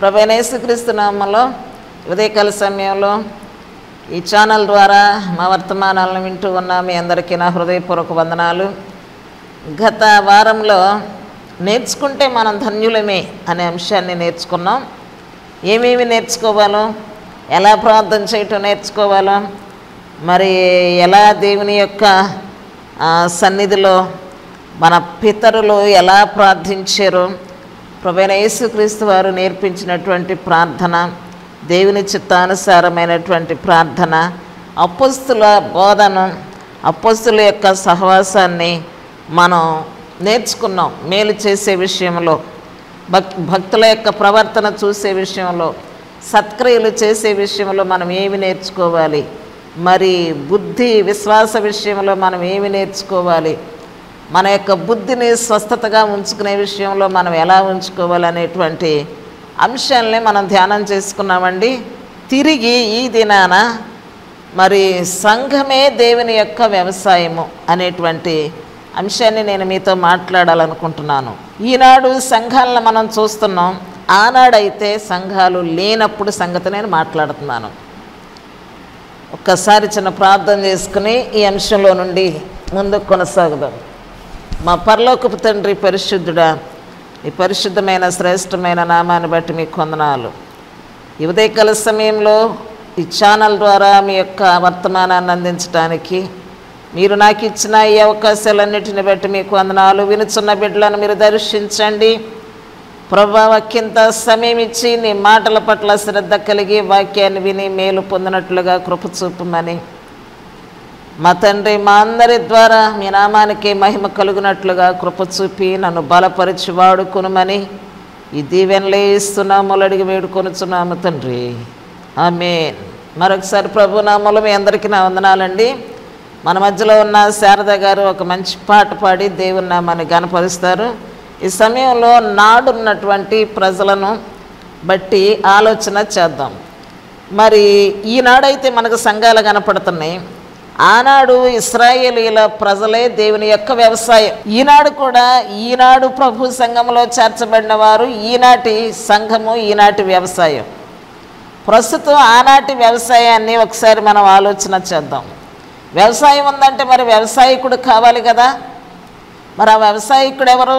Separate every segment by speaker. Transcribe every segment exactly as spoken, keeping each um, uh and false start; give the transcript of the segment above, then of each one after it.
Speaker 1: ప్రభువైన యేసుక్రీస్తు నామములో ఉదయకాల సమయంలో ఈ ఛానల్ ద్వారా మా వర్తమానాలను వింటూ ఉన్న మీ అందరికీ నా హృదయపూర్వక వందనాలు. గత వారంలో నేర్చుకుంటే మనం ధన్యులమే అనే అంశాన్ని నేర్చుకున్నాం. ఏమేమి నేర్చుకోవాలో, ఎలా ప్రార్థన చేయటం నేర్చుకోవాలో, మరి ఎలా దేవుని యొక్క సన్నిధిలో మన పితరులు ఎలా ప్రార్థించారో, ప్రభువైన యేసుక్రీస్తు వారు నేర్పించినటువంటి ప్రార్థన, దేవుని చిత్తానుసారమైనటువంటి ప్రార్థన, అపోస్తుల బోధన, అపోస్తుల యొక్క సహవాసాన్ని మనం నేర్చుకున్నాం. మేలు చేసే విషయంలో, భక్ భక్తుల యొక్క ప్రవర్తన చూసే విషయంలో, సత్క్రియలు చేసే విషయంలో మనం ఏమి నేర్చుకోవాలి, మరి బుద్ధి విశ్వాస విషయంలో మనం ఏమి నేర్చుకోవాలి, మన యొక్క బుద్ధిని స్వస్థతగా ఉంచుకునే విషయంలో మనం ఎలా ఉంచుకోవాలి అనేటువంటి అంశాలని మనం ధ్యానం చేసుకున్నామండి. తిరిగి ఈ దినాన మరి సంఘమే దేవుని యొక్క వ్యవసాయము అనేటువంటి అంశాన్ని నేను మీతో మాట్లాడాలనుకుంటున్నాను. ఈనాడు సంఘాలను మనం చూస్తున్నాం. ఆనాడైతే సంఘాలు లేనప్పుడు సంగతి నేను మాట్లాడుతున్నాను. ఒక్కసారి చిన్న ప్రార్థన చేసుకుని ఈ అంశంలో నుండి ముందుకు కొనసాగుదాం. మా పరలోకపు తండ్రి పరిశుద్ధుడా, ఈ పరిశుద్ధమైన శ్రేష్టమైన నామాన్ని బట్టి మీకు వందనాలు. ఈ ఉదయకాల సమయంలో ఈ ఛానల్ ద్వారా మీ యొక్క వర్తమానాన్ని అందించడానికి మీరు నాకు ఇచ్చిన ఈ అవకాశాలన్నిటిని బట్టి మీకు వందనాలు. వినుచున్న బిడ్డలను మీరు దర్శించండి ప్రభువా. వాక్యంత సమయం ఇచ్చి నీ మాటల పట్ల శ్రద్ధ కలిగి వాక్యాన్ని విని మేలు పొందినట్లుగా కృప చూపమని మా తండ్రి, మా అందరి ద్వారా మీ నామానికి మహిమ కలుగునట్లుగా కృప చూపి నన్ను బలపరిచి వాడుకొనుమని ఈ దీవెనలే ఇస్తున్నాము అడిగి వేడుకొనుచున్నాము తండ్రి, ఆమేన్. మరొకసారి ప్రభు నామములో మీ అందరికీ నా వందనాలండి. మన మధ్యలో ఉన్న శారద గారు ఒక మంచి పాట పాడి దేవుని నామాన్ని గణపరుస్తారు. ఈ సమయంలో నాడున్నటువంటి ప్రజలను బట్టి ఆలోచన చేద్దాం. మరి ఈనాడైతే మనకు సంఘాలు కనపడుతున్నాయి. ఆనాడు ఇశ్రాయేలీల ప్రజలే దేవుని యొక్క వ్యవసాయం. ఈనాడు కూడా ఈనాడు ప్రభు సంఘంలో చేర్చబడిన వారు ఈనాటి సంఘము, ఈనాటి వ్యవసాయం. ప్రస్తుతం ఆనాటి వ్యవసాయాన్ని ఒకసారి మనం ఆలోచన చేద్దాం. వ్యవసాయం ఉందంటే మరి వ్యవసాయకుడు కావాలి కదా. మరి ఆ వ్యవసాయకుడు ఎవరు?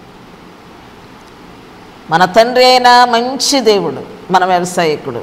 Speaker 1: మన తండ్రి అయిన మంచి దేవుడు మన వ్యవసాయకుడు.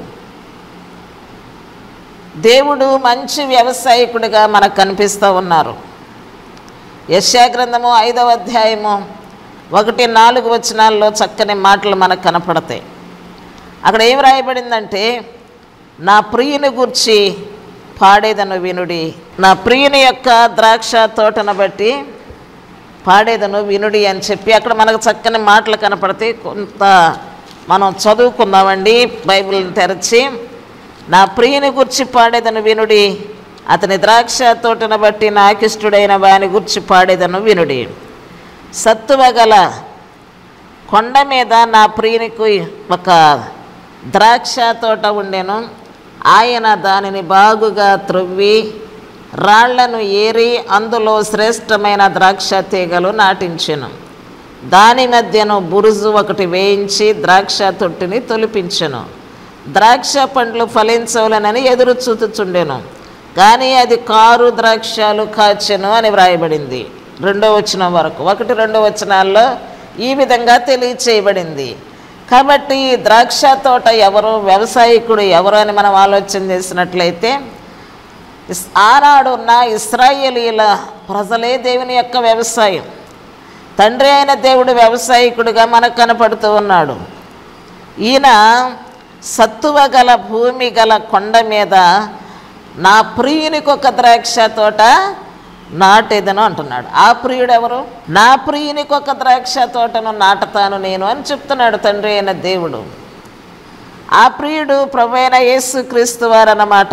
Speaker 1: దేవుడు మంచి వ్యవసాయకుడిగా మనకు కనిపిస్తూ ఉన్నారు. యెషయా గ్రంథము ఐదవ అధ్యాయము ఒకటి నాలుగు వచనాల్లో చక్కని మాటలు మనకు కనపడతాయి. అక్కడ ఏం రాయబడిందంటే, నా ప్రియుని గూర్చి పాడేదను వినుడి, నా ప్రియుని యొక్క ద్రాక్ష తోటను బట్టి పాడేదను వినుడి అని చెప్పి అక్కడ మనకు చక్కని మాటలు కనపడతాయి. కొంత మనం చదువుకుందామండి బైబిల్ని తెరచి. నా ప్రియుని గురించి పాడేదను వినుడి, అతని ద్రాక్ష తోటను బట్టి నాకిష్టుడైన వాని గురించి పాడేదను వినుడి. సత్తువగల కొండ మీద నా ప్రియునికి ఒక ద్రాక్ష తోట ఉండెను. ఆయన దానిని బాగుగా త్రవ్వి రాళ్లను ఏరి అందులో శ్రేష్టమైన ద్రాక్ష తీగలు నాటించెను. దాని మధ్యను బురుజు ఒకటి వేయించి ద్రాక్ష తొట్టిని తొలిపించెను. ద్రాక్ష పండ్లు ఫలించవలనని ఎదురు చూచుచుండెను, కానీ అది కారు ద్రాక్షలు కాచెను అని వ్రాయబడింది. రెండో వచనం వరకు, ఒకటి రెండో వచనాల్లో ఈ విధంగా తెలియచేయబడింది. కాబట్టి ఈ ద్రాక్ష తోట ఎవరు, వ్యవసాయకుడు ఎవరు అని మనం ఆలోచన చేసినట్లయితే, ఆనాడు ఉన్న ఇశ్రాయేలీల ప్రజలే దేవుని యొక్క వ్యవసాయం. తండ్రి అయిన దేవుడు వ్యవసాయకుడిగా మనకు కనపడుతూ ఉన్నాడు. ఈయన సత్తువ గల భూమి గల కొండ మీద నా ప్రియునికి ఒక ద్రాక్ష తోట నాటేదను అంటున్నాడు. ఆ ప్రియుడు ఎవరు? నా ప్రియునికి ఒక ద్రాక్ష తోటను నాటుతాను నేను అని చెప్తున్నాడు తండ్రి అయిన దేవుడు. ఆ ప్రియుడు ప్రభువైన యేసుక్రీస్తు వారు అన్నమాట.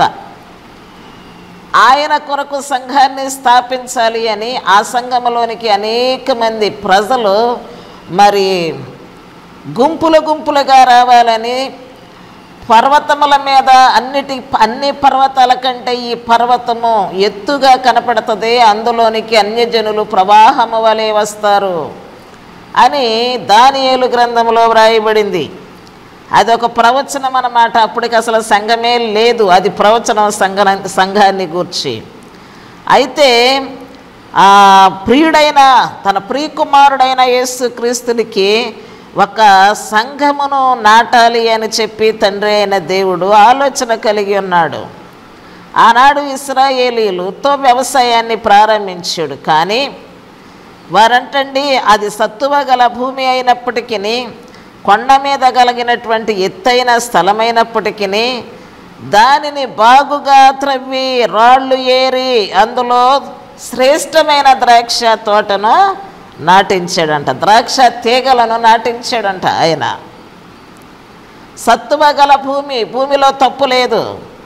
Speaker 1: ఆయన కొరకు సంఘాన్ని స్థాపించాలి అని ఆ సంఘంలోనికి అనేక మంది ప్రజలు మరి గుంపుల గుంపులుగా రావాలని పర్వతముల మీద అన్నిటి అన్ని పర్వతాల కంటే ఈ పర్వతము ఎత్తుగా కనపడుతుంది, అందులోనికి అన్యజనులు ప్రవాహము వలె వస్తారు అని దానియేలు గ్రంథంలో వ్రాయబడింది. అదొక ప్రవచనం అన్నమాట. అప్పటికి అసలు సంఘమే లేదు, అది ప్రవచనం సంఘ సంఘాన్ని గూర్చి. అయితే ఆ ప్రియుడైన తన ప్రియకుమారుడైన యేసుక్రీస్తునికి ఒక సంఘమును నాటాలి అని చెప్పి తండ్రి అయిన దేవుడు ఆలోచన కలిగి ఉన్నాడు. ఆనాడు ఇశ్రాయేలీయులతో వ్యవసాయాన్ని ప్రారంభించాడు. కానీ వారంటండి అది సత్తువ గల భూమి అయినప్పటికీ, కొండ మీద కలిగినటువంటి ఎత్తైన స్థలమైనప్పటికీ దానిని బాగుగా త్రవ్వి రాళ్ళు ఏరి అందులో శ్రేష్టమైన ద్రాక్ష తోటను నాటించాడంట, ద్రాక్ష తీగలను నాటించాడంట. ఆయన సత్తువ గల భూమి, భూమిలో తప్పు లేదు,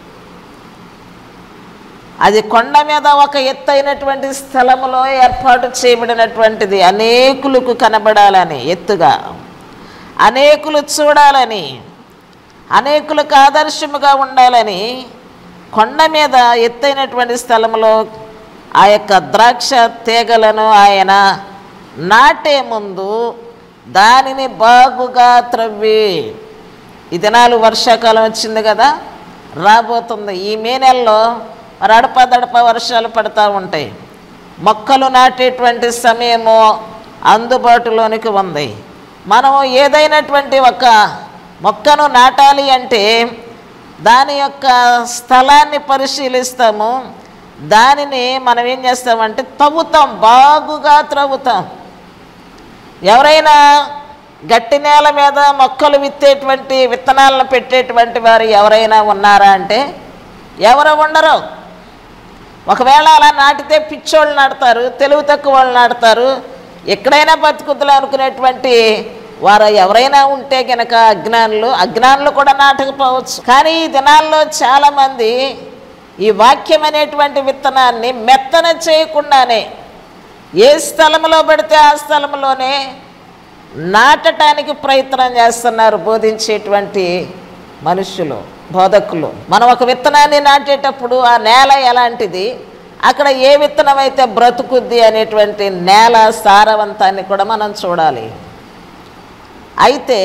Speaker 1: అది కొండ మీద ఒక ఎత్తైనటువంటి స్థలములో ఏర్పాటు చేయబడినటువంటిది. అనేకులకు కనబడాలని, ఎత్తుగా అనేకులు చూడాలని, అనేకులకు ఆదర్శముగా ఉండాలని కొండ మీద ఎత్తైనటువంటి స్థలంలో ఆ యొక్క ద్రాక్ష తీగలను ఆయన నాటే ముందు దానిని బాగుగా త్రవ్వి, ఈ దినాలు వర్షాకాలం వచ్చింది కదా, రాబోతుంది. ఈ మే నెలలో మరి అడపదడప వర్షాలు పడుతూ ఉంటాయి. మొక్కలు నాటేటువంటి సమయము అందుబాటులోనికి ఉంది. మనము ఏదైనటువంటి ఒక మొక్కను నాటాలి అంటే దాని యొక్క స్థలాన్ని పరిశీలిస్తాము, దానిని మనం ఏం చేస్తామంటే తవ్వుతాం, బాగుగా త్రవ్వుతాం. ఎవరైనా గట్టి నేల మీద మొక్కలు విత్తేటువంటి విత్తనాలను పెట్టేటువంటి వారు ఎవరైనా ఉన్నారా అంటే ఎవరు ఉండరు. ఒకవేళ అలా నాటితే పిచ్చోళ్ళు నాటుతారు, తెలివి తక్కువ వాళ్ళు నాటుతారు, ఎక్కడైనా బతుకుద్దులు అనుకునేటువంటి వారు ఎవరైనా ఉంటే కనుక అజ్ఞానులు అజ్ఞానులు కూడా నాటకపోవచ్చు. కానీ ఈ దినాల్లో చాలామంది ఈ వాక్యం అనేటువంటి విత్తనాన్ని మెత్తన చేయకుండానే ఏ స్థలంలో పడితే ఆ స్థలంలోనే నాటడానికి ప్రయత్నం చేస్తున్నారు బోధించేటువంటి మనుషులు, బోధకులు. మనం ఒక విత్తనాన్ని నాటేటప్పుడు ఆ నేల ఎలాంటిది, అక్కడ ఏ విత్తనం అయితే బ్రతుకుద్ది అనేటువంటి నేల సారవంతాన్ని కూడా మనం చూడాలి. అయితే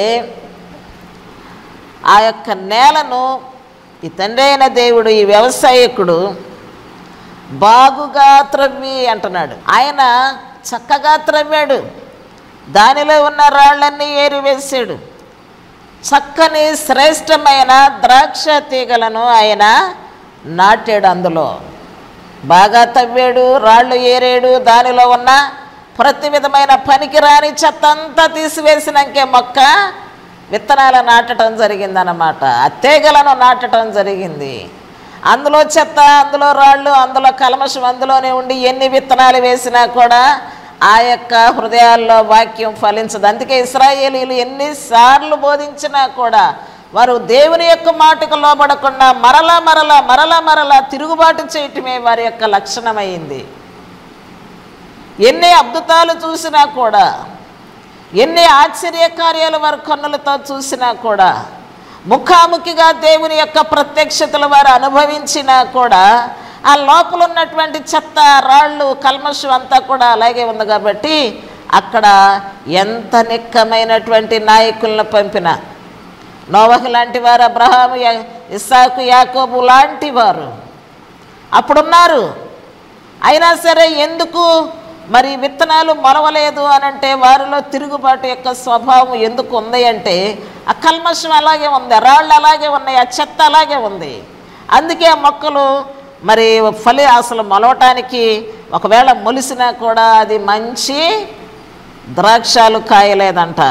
Speaker 1: ఆ యొక్క నేలను ఈ తండ్రి అయిన దేవుడు, ఈ వ్యవసాయకుడు బాగుగా త్రవ్వి అంటున్నాడు. ఆయన చక్కగా త్రవ్వాడు, దానిలో ఉన్న రాళ్ళన్నీ ఏరివేశాడు. చక్కని శ్రేష్టమైన ద్రాక్ష తీగలను ఆయన నాటాడు. అందులో బాగా తవ్వాడు, రాళ్ళు ఏరాడు, దానిలో ఉన్న ప్రతి విధమైన పనికిరాని చెత్త అంతా తీసివేసినాకే మొక్క విత్తనాలు నాటడం జరిగిందన్నమాట. ఆ తీగలను నాటడం జరిగింది. అందులో చెత్త, అందులో రాళ్ళు, అందులో కల్మషం అందులోనే ఉండి ఎన్ని విత్తనాలు వేసినా కూడా ఆ యొక్క హృదయాల్లో వాక్యం ఫలించదు. అందుకే ఇశ్రాయేలీయులు ఎన్నిసార్లు బోధించినా కూడా వారు దేవుని యొక్క మాటకు లోబడకుండా మరలా మరలా మరలా మరలా తిరుగుబాటు చేయటమే వారి యొక్క లక్షణమైంది. ఎన్ని అద్భుతాలు చూసినా కూడా, ఎన్ని ఆశ్చర్య కార్యాలు వారి కన్నులతో చూసినా కూడా, ముఖాముఖిగా దేవుని యొక్క ప్రత్యక్షతలు వారు అనుభవించినా కూడా ఆ లోపల ఉన్నటువంటి చెత్త, రాళ్ళు, కల్మషం అంతా కూడా అలాగే ఉంది. కాబట్టి అక్కడ ఎంత నిక్కమైనటువంటి నాయకులను పంపిన నోవహు లాంటి వారు, అబ్రహాము, ఇస్సాకు, యాకోబు లాంటి వారు అప్పుడున్నారు. అయినా సరే ఎందుకు మరి విత్తనాలు మొలవలేదు అని అంటే వారిలో తిరుగుబాటు యొక్క స్వభావం ఎందుకు ఉంది అంటే ఆ కల్మషం అలాగే ఉంది, రాళ్ళు అలాగే ఉన్నాయి, ఆ చెత్త అలాగే ఉంది. అందుకే ఆ మొక్కలు మరి ఫలి అసలు మొలవటానికి ఒకవేళ మొలిసినా కూడా అది మంచి ద్రాక్షాలు కాయలేదంట.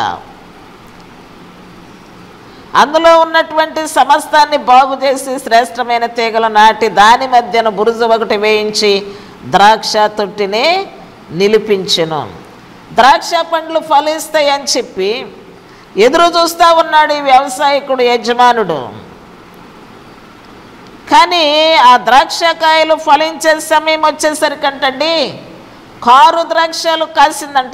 Speaker 1: అందులో ఉన్నటువంటి సమస్తాన్ని బాగు చేసి శ్రేష్టమైన తీగలు నాటి దాని మధ్యన బురుజు ఒకటి వేయించి ద్రాక్ష తొట్టిని నిలిపించెను. ద్రాక్ష పండ్లు ఫలిస్తాయని చెప్పి ఎదురు చూస్తూ ఉన్నాడు ఈ వ్యవసాయకుడు, యజమానుడు. కానీ ఆ ద్రాక్షకాయలు ఫలించే సమయం వచ్చేసరికంటండి కారు ద్రాక్షలు కాసిందంట.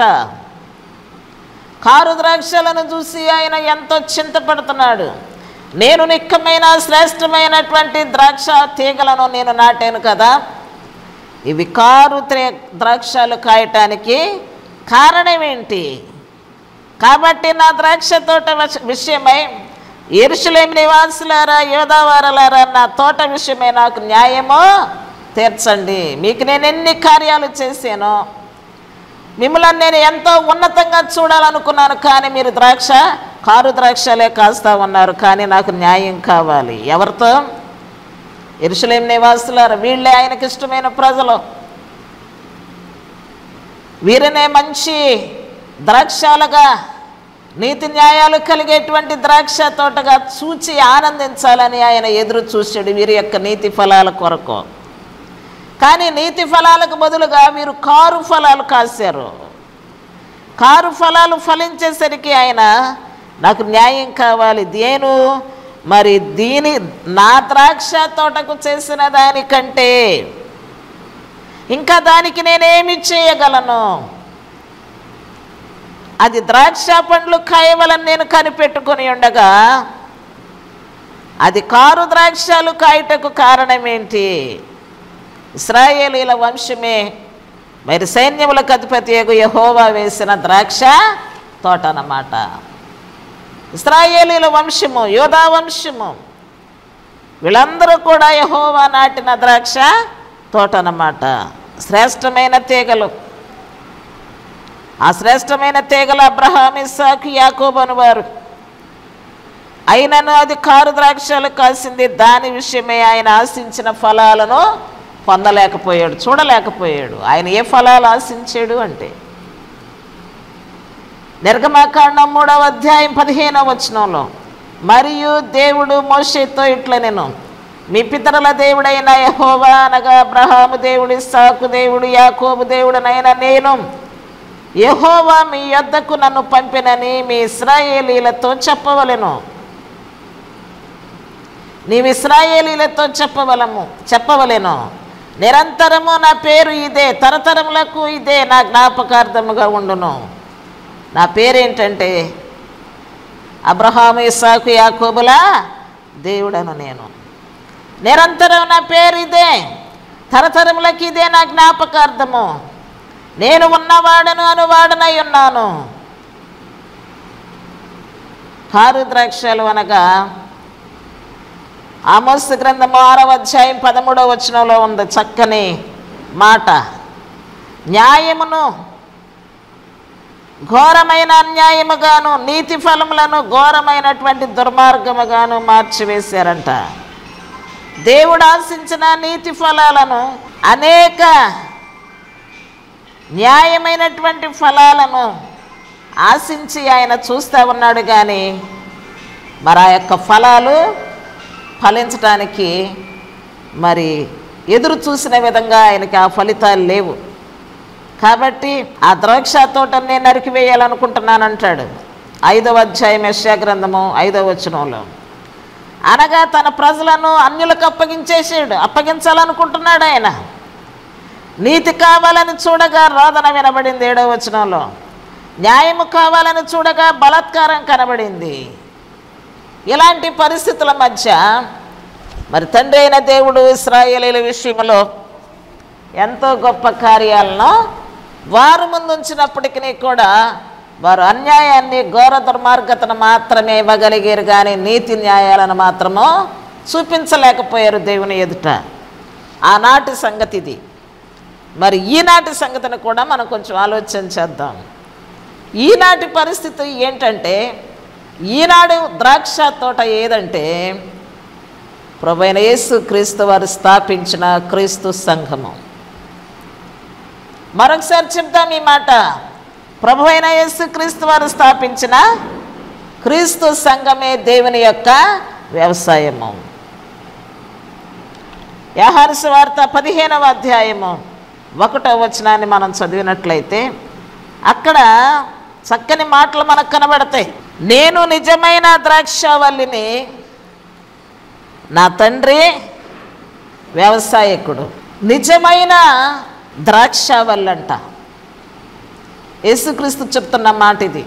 Speaker 1: కారు ద్రాక్షలను చూసి ఆయన ఎంతో చింతపడుతున్నాడు. నేను నిక్కమైన శ్రేష్టమైనటువంటి ద్రాక్ష తీగలను నేను నాటాను కదా, ఇవి కారు ద్రాక్షలు కాయటానికి కారణం ఏంటి? కాబట్టి నా ద్రాక్ష తోట విషయమై యెరూషలేము నివాసులారా, యూదావారలారా, నా తోట విషయమే నాకు న్యాయమో తీర్చండి. మీకు నేను ఎన్ని కార్యాలు చేశానో, మిమ్మల్ని నేను ఎంతో ఉన్నతంగా చూడాలనుకున్నాను, కానీ మీరు ద్రాక్ష కారు ద్రాక్షలే కాస్తా ఉన్నారు. కానీ నాకు న్యాయం కావాలి. ఎవరితో? యెరూషలేము నివాసులారా, వీళ్ళే ఆయనకి ఇష్టమైన ప్రజలు. వీరినే మంచి ద్రాక్షాలుగా, నీతి న్యాయాలు కలిగేటువంటి ద్రాక్ష తోటగా చూచి ఆనందించాలని ఆయన ఎదురు చూశాడు వీరి యొక్క నీతి ఫలాల కొరకు. కానీ నీతి ఫలాలకు బదులుగా వీరు కారు ఫలాలు కాశారు. కారు ఫలాలు ఫలించేసరికి ఆయన నాకు న్యాయం కావాలి. దేను మరి దీని నా ద్రాక్ష తోటకు చేసిన దానికంటే ఇంకా దానికి నేనేమి చేయగలను? అది ద్రాక్ష పండ్లు కాయవలని నేను కనిపెట్టుకొని ఉండగా అది కారు ద్రాక్షలు కాయటకు కారణమేంటి? ఇశ్రాయేలీల వంశమే మరి సైన్యములకు అధిపతి యెహోవా వేసిన ద్రాక్ష తోట అన్నమాట. ఇశ్రాయేలీల వంశము, యూదా వంశము, వీళ్ళందరూ కూడా యెహోవా నాటిన ద్రాక్ష తోట అన్నమాట. శ్రేష్టమైన తీగలు. ఆ శ్రేష్టమైన తీగలు అబ్రహాము, ఇస్సాకు, యాకోబు అనువారు. అయినను అది కారు ద్రాక్షలు కాసింది. దాని విషయమే ఆయన ఆశించిన ఫలాలను పొందలేకపోయాడు, చూడలేకపోయాడు. ఆయన ఏ ఫలాలు ఆశించాడు అంటే, నిర్గమకాండం మూడవ అధ్యాయం పదిహేనవ వచనంలో, మరియు దేవుడు మోషేతో ఇట్లా, నేను మీ పితరుల దేవుడైన యెహోవా అనగా అబ్రహాము దేవుడు, ఇస్సాకు దేవుడు, యాకోబు దేవుడనైనా నేను యెహోవా మీ యొద్దకు నన్ను పంపినని మీ ఇశ్రాయేలీలతో చెప్పవలెను. నీవు ఇశ్రాయేలీలతో చెప్పవలము చెప్పవలెను నిరంతరము నా పేరు ఇదే, తరతరములకు ఇదే నా జ్ఞాపకార్థముగా ఉండును. నా పేరేంటంటే అబ్రహాము, ఇస్సాకు, యాకోబుల దేవుడను నేను. నిరంతరం నా పేరు ఇదే, తరతరములకు ఇదే నా జ్ఞాపకార్థము. నేను ఉన్నవాడను అనువాడనై ఉన్నాను. కారు ద్రాక్షలు అనగా ఆమోసు గ్రంథము ఆరవ అధ్యాయం పదమూడవ వచనంలో ఉంది చక్కని మాట. న్యాయమును ఘోరమైన అన్యాయముగాను, నీతి ఫలములను ఘోరమైనటువంటి దుర్మార్గముగాను మార్చివేశారంట. దేవుడు ఆశించిన నీతి ఫలాలను, అనేక న్యాయమైనటువంటి ఫలాలను ఆశించి ఆయన చూస్తూ ఉన్నాడు. కానీ మరి ఆ యొక్క ఫలాలు ఫలించటానికి మరి ఎదురు చూసిన విధంగా ఆయనకి ఆ ఫలితాలు లేవు. కాబట్టి ఆ ద్రాక్ష తోటను నేను నరికివేయాలనుకుంటున్నానంటాడు ఐదవ అధ్యాయం యెషయా గ్రంథము ఐదవ వచనంలో. అనగా తన ప్రజలను అన్యులకు అప్పగించేసాడు, అప్పగించాలనుకుంటున్నాడు ఆయన. నీతి కావాలని చూడగా రోదన వినబడింది ఏడవ వచనంలో. న్యాయము కావాలని చూడగా బలాత్కారం కనబడింది. ఇలాంటి పరిస్థితుల మధ్య మరి తండ్రి అయిన దేవుడు ఇశ్రాయేలీల విషయంలో ఎంతో గొప్ప కార్యాలను వారు ముందుంచినప్పటికీ కూడా వారు అన్యాయాన్ని, ఘోర దుర్మార్గతను మాత్రమే ఇవ్వగలిగారు, కానీ నీతి న్యాయాలను మాత్రము చూపించలేకపోయారు దేవుని ఎదుట. ఆనాటి సంగతి ఇది. మరి ఈనాటి సంగతిని కూడా మనం కొంచెం ఆలోచన చేద్దాం. ఈనాటి పరిస్థితి ఏంటంటే, ఈనాడు ద్రాక్ష తోట ఏదంటే ప్రభువైన యేసు క్రీస్తు వారు స్థాపించిన క్రీస్తు సంఘము. మరొకసారి చెప్తాం ఈ మాట. ప్రభువైన యేసు క్రీస్తు వారు స్థాపించిన క్రీస్తు సంఘమే దేవుని యొక్క వ్యవసాయము. యోహాను సువార్త పదిహేనవ అధ్యాయము ఒకటో వచనాన్ని మనం చదివినట్లయితే అక్కడ చక్కని మాటలు మనకు కనబడతాయి. నేను నిజమైన ద్రాక్షవల్లిని, నా తండ్రి వ్యవసాయకుడు. నిజమైన ద్రాక్షవల్లంట యేసుక్రీస్తు చెప్తున్న మాట ఇది.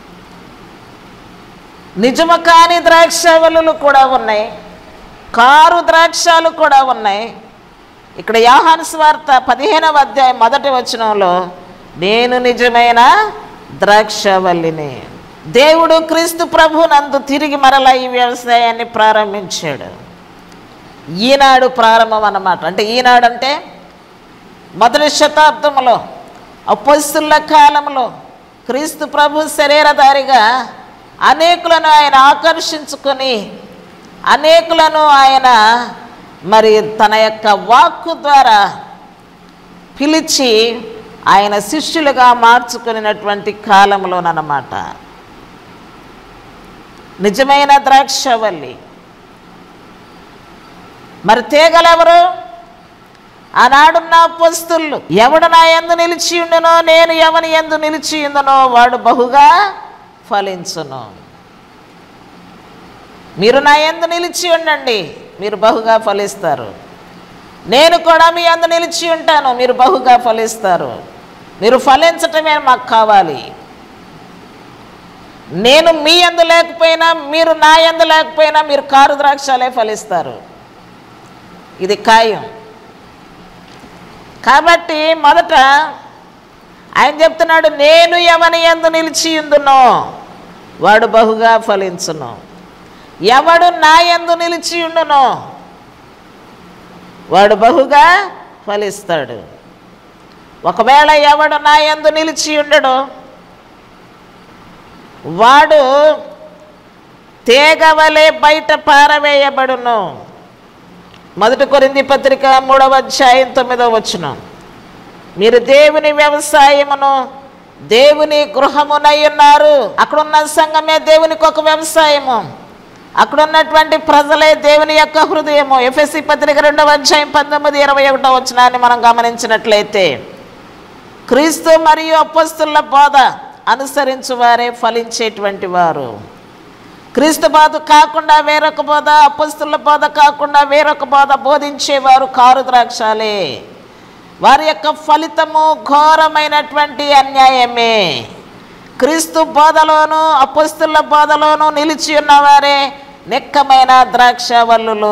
Speaker 1: నిజము కాని ద్రాక్షవల్లులు కూడా ఉన్నాయి, కారు ద్రాక్షాలు కూడా ఉన్నాయి. ఇక్కడ యోహాను సువార్త పదిహేనవ అధ్యాయం మొదటి వచనంలో నేను నిజమైన ద్రాక్షవల్లిని. దేవుడు క్రీస్తు ప్రభు నందు తిరిగి మరలా ఈ వ్యవసాయాన్ని ప్రారంభించాడు. ఈనాడు ప్రారంభం అన్నమాట. అంటే ఈనాడంటే మొదటి శతాబ్దంలో అపొస్తలుల కాలంలో క్రీస్తు ప్రభు శరీరధారిగా అనేకులను ఆయన ఆకర్షించుకొని అనేకులను ఆయన మరి తన యొక్క వాక్కు ద్వారా పిలిచి ఆయన శిష్యులుగా మార్చుకున్నటువంటి కాలంలోనన్నమాట. నిజమైన ద్రాక్షవల్లి. మరి తీగలెవరు? ఆనాడున్న అపొస్తలులు. ఎవడు నా యందు నిలిచి ఉండునో నేను ఎవని యందు నిలిచి ఉండునో వాడు బహుగా ఫలించును. మీరు నా యందు నిలిచి ఉండండి, మీరు బహుగా ఫలిస్తారు. నేను కూడా మీ యందు నిలిచి ఉంటాను, మీరు బహుగా ఫలిస్తారు. మీరు ఫలించటమే మాకు కావాలి. నేను మీ యందు లేకపోయినా మీరు నా యందు లేకపోయినా మీరు కారు ద్రాక్షలే ఫలిస్తారు. ఇది ఖాయం. కాబట్టి మొదట ఆయన చెప్తున్నాడు, నేను ఎవని యందు నిలిచి ఉందునో వాడు బహుగా ఫలించును. ఎవడు నా యందు నిలిచి ఉండునో వాడు బహుగా ఫలిస్తాడు. ఒకవేళ ఎవడు నా యందు నిలిచి ఉండడు వాడు తీగవలే బయట పారవేయబడును. మొదటి కొరింథీ పత్రిక మూడవ అధ్యాయం తొమ్మిదవ వచనం. మీరు దేవుని వ్యవసాయమును దేవుని గృహమునై ఉన్నారు. అక్కడున్న సంఘమే దేవునికి ఒక వ్యవసాయము, అక్కడ ఉన్నటువంటి ప్రజలే దేవుని యొక్క హృదయము. ఎఫెసీ పత్రిక రెండవ అధ్యాయం పంతొమ్మిది ఇరవై ఒకటో వచనాన్ని మనం గమనించినట్లయితే క్రీస్తు మరియు అపొస్తలుల బోధ అనుసరించు వారే ఫలించేటువంటి వారు. క్రీస్తు బోధ కాకుండా వేరొక బోధ, అపొస్తలుల బోధ కాకుండా వేరొక బోధ బోధించేవారు కారు ద్రాక్షలే. వారి యొక్క ఫలితము ఘోరమైనటువంటి అన్యాయమే. క్రీస్తు బోధలోను అపొస్తలుల బోధలోను నిలిచి ఉన్నవారే నిక్కమైన ద్రాక్షవల్లులు.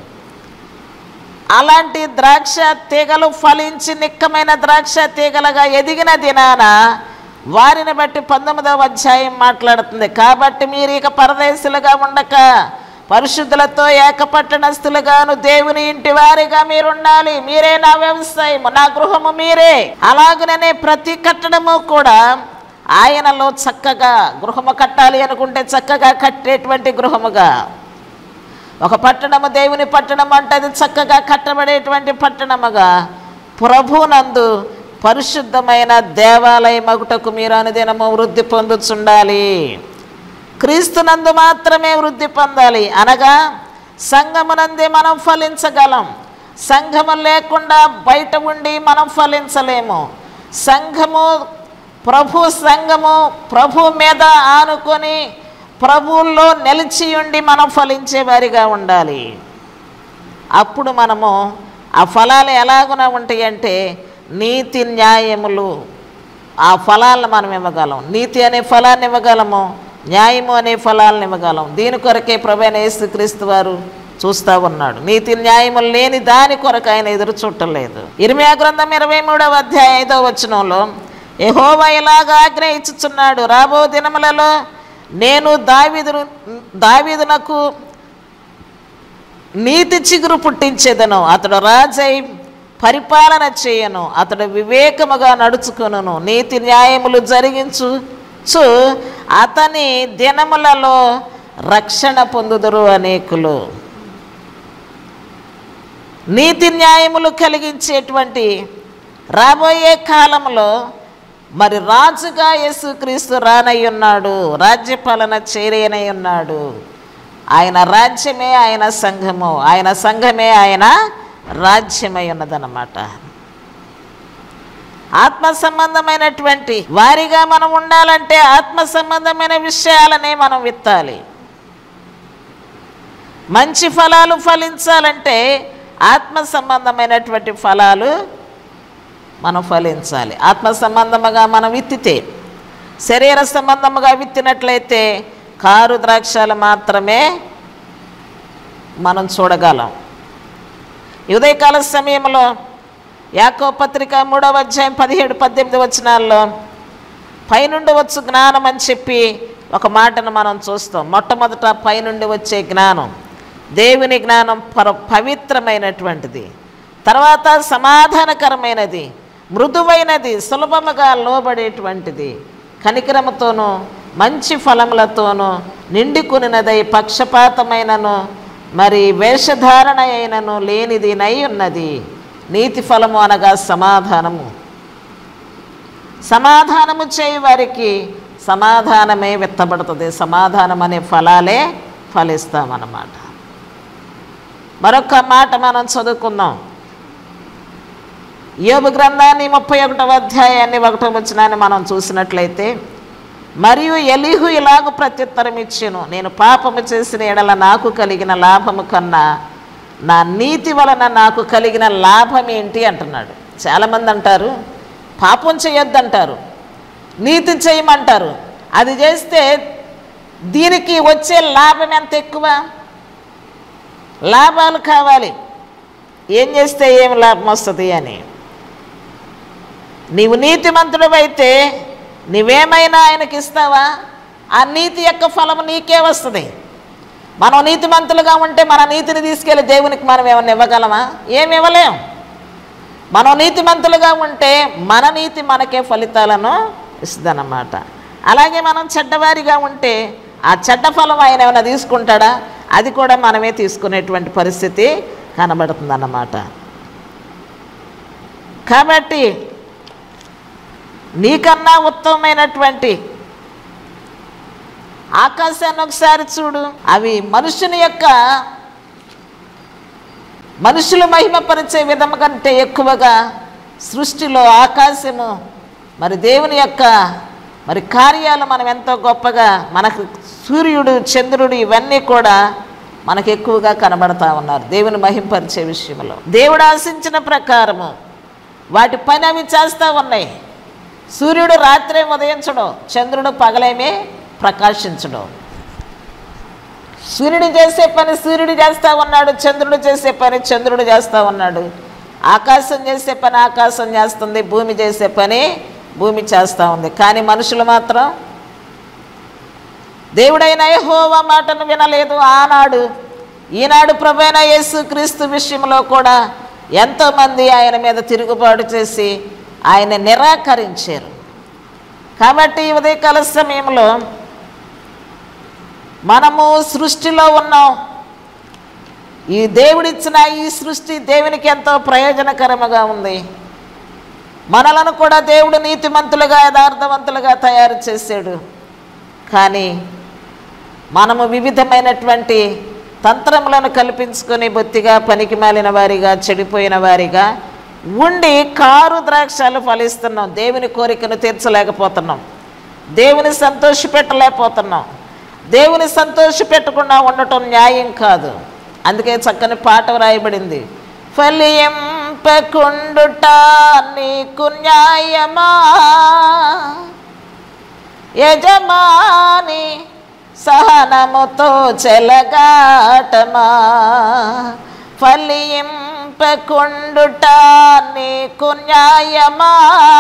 Speaker 1: అలాంటి ద్రాక్ష తీగలు ఫలించి నిక్కమైన ద్రాక్ష తీగలుగా ఎదిగిన దినాన వారిని బట్టి పంతొమ్మిదవ అధ్యాయం మాట్లాడుతుంది. కాబట్టి మీరు ఇక పరదేశులుగా ఉండక పరిశుద్ధులతో ఏకపట్టణస్థులుగాను దేవుని ఇంటి వారిగా మీరు ఉండాలి. మీరే నా వ్యవసాయము, నా గృహము మీరే. అలాగనే ప్రతి కట్టడము కూడా ఆయనలో చక్కగా గృహము కట్టాలి అనుకుంటే చక్కగా కట్టేటువంటి గృహముగా. ఒక పట్టణము దేవుని పట్టణం అంటే అది చక్కగా కట్టబడేటువంటి పట్టణముగా ప్రభునందు పరిశుద్ధమైన దేవాలయమగుటకు మీరు అనుదినము వృద్ధి పొందుచుండాలి. క్రీస్తునందు మాత్రమే వృద్ధి పొందాలి. అనగా సంఘమునందే మనం ఫలించగలం. సంఘము లేకుండా బయట ఉండి మనం ఫలించలేము. సంఘము ప్రభు సంఘము ప్రభు మీద ఆనుకొని ప్రభువుల్లో నిలిచి ఉండి మనం ఫలించే వారిగా ఉండాలి. అప్పుడు మనము ఆ ఫలాలు ఎలాగున ఉంటాయి అంటే నీతి న్యాయములు, ఆ ఫలాలను మనం ఇవ్వగలం. నీతి అనే ఫలాన్ని ఇవ్వగలము, న్యాయము అనే ఫలాలను ఇవ్వగలం. దీని కొరకే ప్రభువైన యేసుక్రీస్తు వారు చూస్తూ ఉన్నాడు. నీతి న్యాయములు లేని దాని కొరకు ఆయన ఎదురు చూడలేదు. ఇర్మీయా గ్రంథం ఇరవై మూడవ అధ్యాయం ఐదవ వచనంలో యెహోవా ఇలాగా ఆజ్ఞ ఇచ్చుచున్నాడు, రాబో దినములలో నేను దావీదు దావీదునకు నీతి చిగురు పుట్టించేదను, అతడు రాజై పరిపాలన చేయను, అతడు వివేకముగా నడుచుకొనును, నీతి న్యాయములు జరిగించు అతని దినములలో రక్షణ పొందుదురు అనేకులు. నీతి న్యాయములు కలిగించేటువంటి రాబోయే కాలంలో మరి రాజుగా యేసుక్రీస్తు రానై ఉన్నాడు, రాజ్యపాలన చేయనై ఉన్నాడు. ఆయన రాజ్యమే ఆయన సంఘము, ఆయన సంఘమే ఆయన రాజ్యమై ఉన్నదన్నమాట. ఆత్మ సంబంధమైనటువంటి వారిగా మనం ఉండాలంటే ఆత్మ సంబంధమైన విషయాలనే మనం విత్తాలి. మంచి ఫలాలు ఫలించాలంటే ఆత్మ సంబంధమైనటువంటి ఫలాలు మనం ఫలించాలి. ఆత్మ సంబంధముగా మనం విత్తితే, శరీర సంబంధముగా విత్తినట్లయితే కారు ద్రాక్షలు మాత్రమే మనం చూడగలం. ఉదయకాల సమయంలో యాకోబు పత్రిక మూడవ అధ్యాయం పదిహేడు పద్దెనిమిది వచనాల్లో పైనుండి వచ్చు జ్ఞానం అని చెప్పి ఒక మాటను మనం చూస్తాం. మొట్టమొదట పైనుండి వచ్చే జ్ఞానం, దేవుని జ్ఞానం పర పవిత్రమైనటువంటిది. తర్వాత సమాధానకరమైనది, మృదువైనది, సులభముగా లోబడేటువంటిది, కనికరముతోనూ మంచి ఫలములతోనూ నిండుకునినదై పక్షపాతమైనను మరి వేషధారణ అయినను లేనిదినై ఉన్నది. నీతి ఫలము అనగా సమాధానము. సమాధానము చేయి వారికి సమాధానమే విత్తబడుతుంది. సమాధానం అనే ఫలాలే ఫలిస్తామన్నమాట. మరొక మాట మనం చదువుకుందాం. యోబు గ్రంథాన్ని ముప్పై ఒకటవ అధ్యాయాన్ని ఒకటో వచనాన్ని మనం చూసినట్లయితే, మరియు ఎలీహు ఇలాగు ప్రత్యుత్తరం ఇచ్చెను, నేను పాపము చేసిన ఎడల నాకు కలిగిన లాభము కన్నా నా నీతి వలన నాకు కలిగిన లాభం ఏంటి అంటున్నాడు. చాలామంది అంటారు పాపం చేయొద్దంటారు, నీతి చేయమంటారు. అది చేస్తే దీనికి వచ్చే లాభం ఎంత ఎక్కువ, లాభాలు కావాలి, ఏం చేస్తే ఏం లాభం వస్తుంది అని. నీవు నీతిమంతుడు అయితే నువ్వేమైనా ఆయనకి ఇస్తావా? ఆ నీతి యొక్క ఫలము నీకే వస్తుంది. మనం నీతిమంతులుగా ఉంటే మన నీతిని తీసుకెళ్ళి దేవునికి మనం ఏమన్నా ఇవ్వగలమా? ఏమి ఇవ్వలేం. మనం నీతిమంతులుగా ఉంటే మన నీతి మనకే ఫలితాలను ఇస్తుందన్నమాట. అలాగే మనం చెడ్డవారిగా ఉంటే ఆ చెడ్డ ఫలం ఆయన ఏమైనా తీసుకుంటాడా? అది కూడా మనమే తీసుకునేటువంటి పరిస్థితి కనబడుతుందన్నమాట. కాబట్టి నీకన్నా ఉత్తమమైనటువంటి ఆకాశాన్ని ఒకసారి చూడు. అవి మనుషుని యొక్క మనుషులు మహిమపరిచే విధము కంటే ఎక్కువగా సృష్టిలో ఆకాశము మరి దేవుని యొక్క మరి కార్యాలు మనం ఎంతో గొప్పగా, మనకు సూర్యుడు చంద్రుడు ఇవన్నీ కూడా మనకు ఎక్కువగా కనబడతా ఉన్నారు దేవుని మహిమపరిచే విషయంలో. దేవుడు ఆశించిన ప్రకారము వాటి పని అవి చేస్తూ ఉన్నాయి. సూర్యుడు రాత్రే ఉదయించడం, చంద్రుడు పగలేమే ప్రకాశించడం. సూర్యుడు చేసే పని సూర్యుడు చేస్తూ ఉన్నాడు, చంద్రుడు చేసే పని చంద్రుడు చేస్తూ ఉన్నాడు. ఆకాశం చేసే పని ఆకాశం చేస్తుంది, భూమి చేసే పని భూమి చేస్తూ ఉంది. కానీ మనుషులు మాత్రం దేవుడైన యెహోవా మాటను వినలేదు. ఆనాడు ఈనాడు ప్రభువైన యేసు క్రీస్తు విషయంలో కూడా ఎంతోమంది ఆయన మీద తిరుగుబాటు చేసి ఆయన నిరాకరించారు. కాబట్టి ఈ ఉదయకాల సమయంలో మనము సృష్టిలో ఉన్నాం. ఈ దేవుడిచ్చిన ఈ సృష్టి దేవునికి ఎంతో ప్రయోజనకరముగా ఉంది. మనలను కూడా దేవుడు నీతిమంతులుగా యథార్థవంతులుగా తయారు చేశాడు. కానీ మనము వివిధమైనటువంటి తంత్రములను కల్పించుకొని బొత్తిగా పనికి మాలిన వారిగా, చెడిపోయిన వారిగా ఉండి కారు ద్రాక్షాలు ఫలిస్తున్నాం. దేవుని కోరికను తీర్చలేకపోతున్నాం, దేవుని సంతోషపెట్టలేకపోతున్నాం. దేవుని సంతోషపెట్టకుండా ఉండటం న్యాయం కాదు. అందుకే చక్కని పాట రాయబడింది, ఫలింపకుండుట నీకు న్యాయమా యజమాని సహనముతో చెలగాటమా. ఫలింపకుండుట నీకు న్యాయమా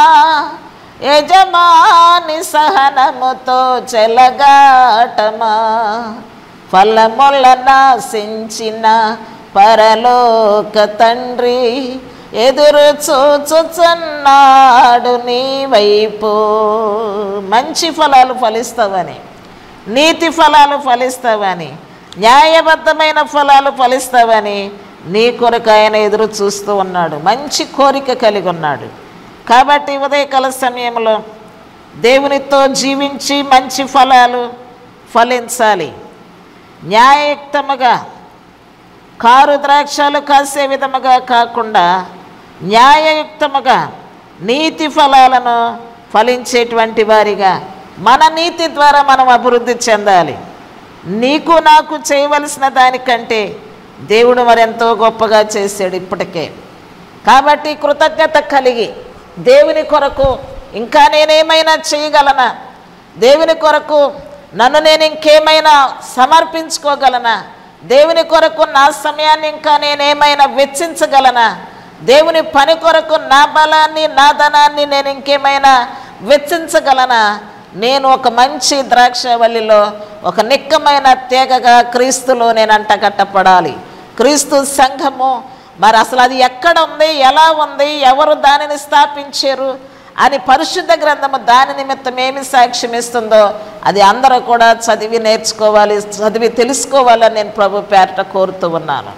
Speaker 1: యజమాని సహనముతో చెలగాటమా. ఫలముల నాశించిన పరలోక తండ్రి ఎదురు చూచుచున్నాడు నీ వైపు. మంచి ఫలాలు ఫలిస్తావని, నీతి ఫలాలు ఫలిస్తావని, న్యాయబద్ధమైన ఫలాలు ఫలిస్తావని నీ కొరకు ఆయన ఎదురు చూస్తూ ఉన్నాడు. మంచి కోరిక కలిగి ఉన్నాడు. కాబట్టి ఉదయకాల సమయంలో దేవునితో జీవించి మంచి ఫలాలు ఫలించాలి. న్యాయయుక్తముగా కారు ద్రాక్షాలు కాసే విధముగా కాకుండా న్యాయయుక్తముగా నీతి ఫలాలను ఫలించేటువంటి వారిగా మన నీతి ద్వారా మనం అభివృద్ధి చెందాలి. నీకు నాకు చేయవలసిన దానికంటే దేవుడు మరెంతో గొప్పగా చేశాడు ఇప్పటికే. కాబట్టి కృతజ్ఞత కలిగి దేవుని కొరకు ఇంకా నేనేమైనా చేయగలనా, దేవుని కొరకు నన్ను నేను ఇంకేమైనా సమర్పించుకోగలనా, దేవుని కొరకు నా సమయాన్ని ఇంకా నేనేమైనా వెచ్చించగలనా, దేవుని పని కొరకు నా బలాన్ని నా ధనాన్ని నేను ఇంకేమైనా వెచ్చించగలనా నేను ఒక మంచి ద్రాక్షవల్లిలో ఒక నిక్కమైన తీగగా క్రీస్తులో నేను అంటగట్టపడాలి. క్రీస్తు సంఘము మరి అసలు అది ఎక్కడ ఉంది, ఎలా ఉంది, ఎవరు దానిని స్థాపించారు అని పరిశుద్ధ గ్రంథము దాని నిమిత్తం ఏమి సాక్ష్యం ఇస్తుందో అది అందరూ కూడా చదివి నేర్చుకోవాలి, చదివి తెలుసుకోవాలని నేను ప్రభు పేరట కోరుతూ ఉన్నాను.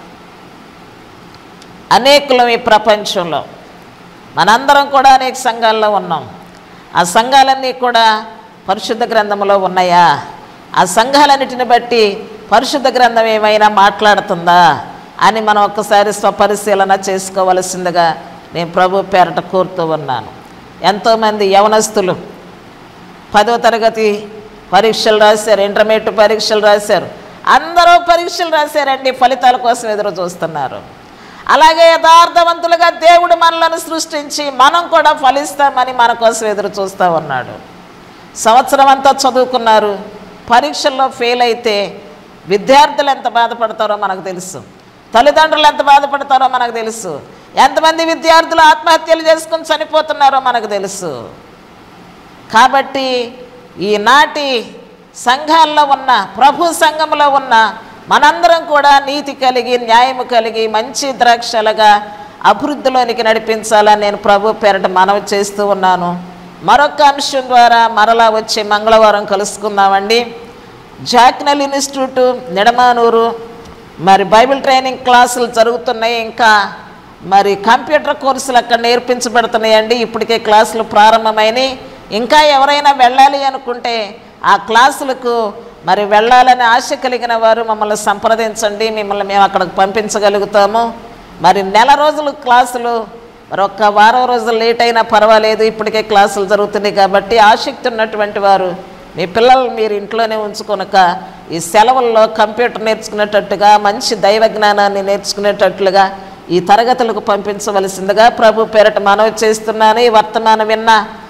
Speaker 1: అనేకులం ఈ ప్రపంచంలో మనందరం కూడా అనేక సంఘాల్లో ఉన్నాం. ఆ సంఘాలన్నీ కూడా పరిశుద్ధ గ్రంథంలో ఉన్నాయా? ఆ సంఘాలన్నిటిని బట్టి పరిశుద్ధ గ్రంథం ఏమైనా మాట్లాడుతుందా అని మనం ఒక్కసారి స్వపరిశీలన చేసుకోవలసిందిగా నేను ప్రభు పేరట కోరుతూ ఉన్నాను. ఎంతోమంది యవనస్తులు పదో తరగతి పరీక్షలు రాశారు, ఇంటర్మీడియట్ పరీక్షలు రాశారు, అందరూ పరీక్షలు రాశారండి, ఫలితాల కోసం ఎదురు చూస్తున్నారు. అలాగే యథార్థవంతులుగా దేవుడు మనలను సృష్టించి మనం కూడా ఫలిస్తామని మన కోసం ఎదురు చూస్తూ ఉన్నాడు. సంవత్సరం అంతా చదువుకున్నారు, పరీక్షల్లో ఫెయిల్ అయితే విద్యార్థులు ఎంత బాధపడతారో మనకు తెలుసు, తల్లిదండ్రులు ఎంత బాధపడతారో మనకు తెలుసు, ఎంతమంది విద్యార్థులు ఆత్మహత్యలు చేసుకుని చనిపోతున్నారో మనకు తెలుసు. కాబట్టి ఈనాటి సంఘాల్లో ఉన్న, ప్రభు సంఘంలో ఉన్న మనందరం కూడా నీతి కలిగి, న్యాయము కలిగి, మంచి ద్రాక్షలుగా అభివృద్ధిలోనికి నడిపించాలని నేను ప్రభు పేరట మనవి చేస్తూ ఉన్నాను. మరొక అంశం ద్వారా మరలా వచ్చే మంగళవారం కలుసుకుందామండి. జాక్నల్ ఇన్స్టిట్యూట్ నిడమానూరు మరి బైబిల్ ట్రైనింగ్ క్లాసులు జరుగుతున్నాయి. ఇంకా మరి కంప్యూటర్ కోర్సులు అక్కడ నేర్పించబడుతున్నాయండి. ఇప్పటికే క్లాసులు ప్రారంభమైనవి. ఇంకా ఎవరైనా వెళ్ళాలి అనుకుంటే ఆ క్లాసులకు మరి వెళ్ళాలని ఆశ కలిగిన వారు మమ్మల్ని సంప్రదించండి, మిమ్మల్ని మేము అక్కడికి పంపించగలుగుతాము. మరి నెల రోజులు క్లాసులు, మరి ఒక్క వారం రోజులు లేట్ అయినా పర్వాలేదు, ఇప్పటికే క్లాసులు జరుగుతున్నాయి. కాబట్టి ఆసక్తి ఉన్నటువంటి వారు మీ పిల్లలు మీరు ఇంట్లోనే ఉంచుకొనక ఈ సెలవుల్లో కంప్యూటర్ నేర్చుకునేటట్టుగా, మంచి దైవ జ్ఞానాన్ని నేర్చుకునేటట్లుగా ఈ తరగతులకు పంపించవలసిందిగా ప్రభు పేరట మనవి చేస్తున్నాను. ఈ వర్తమానం విన్న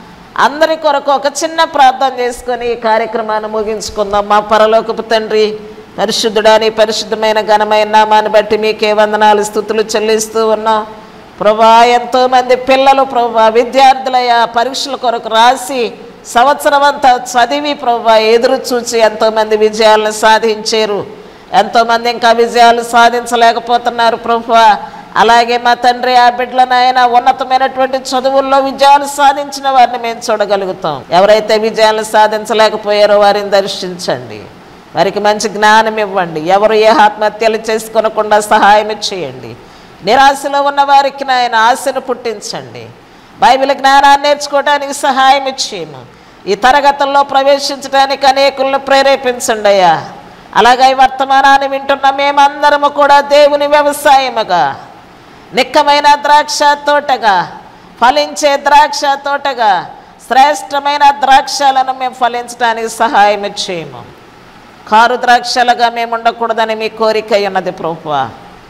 Speaker 1: అందరి కొరకు ఒక చిన్న ప్రార్థన చేసుకొని ఈ కార్యక్రమాన్ని ముగించుకుందాం. మా పరలోకపు తండ్రి, పరిశుద్ధుడాని పరిశుద్ధమైన ఘనమైన నామాన్ని బట్టి మీకే వందనాలు స్తుతులు చెల్లిస్తూ ఉన్నాం ప్రభా. ఎంతోమంది పిల్లలు ప్రభా విద్యార్థులయ్యా పరీక్షల కొరకు రాసి సంవత్సరం అంతా చదివి ప్రభా ఎదురు చూచి ఎంతోమంది విజయాలను సాధించారు. ఎంతోమంది ఇంకా విజయాలు సాధించలేకపోతున్నారు ప్రభా. అలాగే మా తండ్రి ఆ బిడ్డలను ఆయన ఉన్నతమైనటువంటి చదువుల్లో విజయాలు సాధించిన వారిని మేము చూడగలుగుతాం. ఎవరైతే విజయాలు సాధించలేకపోయారో వారిని దర్శించండి, వారికి మంచి జ్ఞానం ఇవ్వండి. ఎవరు ఏ ఆత్మహత్యలు చేసుకోనకుండా సహాయం చేయండి. నిరాశలో ఉన్న వారికి నాయన ఆశను పుట్టించండి. బైబిల్ జ్ఞానాన్ని నేర్చుకోవడానికి సహాయం ఇచ్చేయము. ఈ తరగతుల్లో ప్రవేశించడానికి అనేకులను ప్రేరేపించండి అయ్యా. అలాగే ఈ వర్తమానాన్ని వింటున్న మేమందరము కూడా దేవుని వ్యవసాయముగా, నిక్కమైన ద్రాక్ష తోటగా, ఫలించే ద్రాక్ష తోటగా, శ్రేష్టమైన ద్రాక్షలను మేము ఫలించడానికి సహాయం చేయము. కారు ద్రాక్షలుగా మేము ఉండకూడదని మీ కోరిక ఉన్నది ప్రభువా.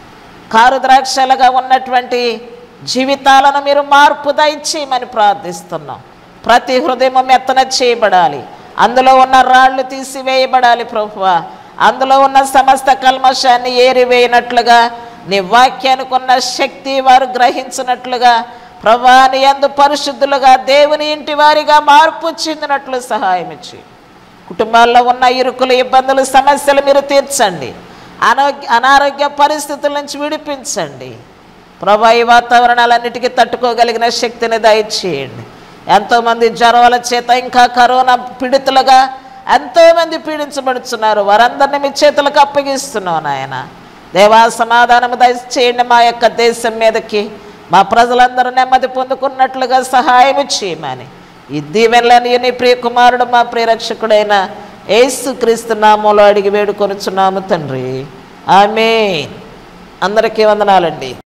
Speaker 1: కారు ద్రాక్షలుగా ఉన్నటువంటి జీవితాలను మీరు మార్పు దయచేయమని ప్రార్థిస్తున్నాం. ప్రతి హృదయం మెత్తన చేయబడాలి, అందులో ఉన్న రాళ్ళు తీసివేయబడాలి ప్రభువా. అందులో ఉన్న సమస్త కల్మషాన్ని ఏరివేయనట్లుగా, నీ వాక్యానికి ఉన్న శక్తి వారు గ్రహించినట్లుగా ప్రభువా, నీ యందు పరిశుద్ధులుగా దేవుని ఇంటి వారిగా మార్పు చెందినట్లు సహాయం ఇచ్చి, కుటుంబాల్లో ఉన్న ఇరుకులు, ఇబ్బందులు, సమస్యలు మీరు తీర్చండి. అనారోగ్య అనారోగ్య పరిస్థితుల నుంచి విడిపించండి ప్రభువా. ఈ వాతావరణాలన్నిటికీ తట్టుకోగలిగిన శక్తిని దయచేయండి. ఎంతోమంది జ్వరాల చేత ఇంకా కరోనా పీడితులుగా ఎంతోమంది పీడించబడుతున్నారు. వారందరినీ మీ చేతులకు అప్పగిస్తున్నాం నాయన. దేవా సమాధానము దయచేయండి. మా యొక్క దేశం మీదకి మా ప్రజలందరూ నెమ్మది పొందుకున్నట్లుగా సహాయం చేయమని ఈ దీవెనలని నీ ప్రియ కుమారుడు మా ప్రియరక్షకుడైన యేసుక్రీస్తు నామములో అడిగి వేడుకొనుచున్నాము తండ్రి. ఆమేన్. అందరికీ వందనాలండి.